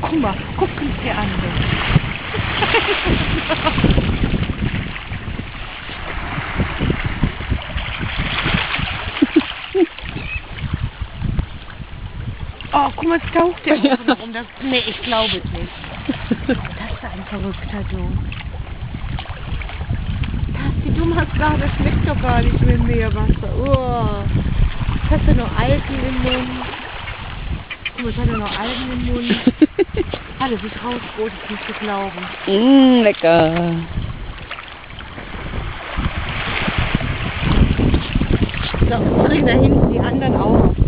guck uns dir an. Oh, guck mal, es taucht der ja noch um das. Nee, ich glaube es nicht. Das ist ein Verrückter, du. Du hast gerade, das schmeckt doch gar nicht mit Meerwasser. Oh. Hast du noch Algen im Mund? Guck mal, ich hatte noch Algen im Mund. Alles ist rausrot, ist nicht zu glauben. Lecker. So, bring da hinten die anderen auch.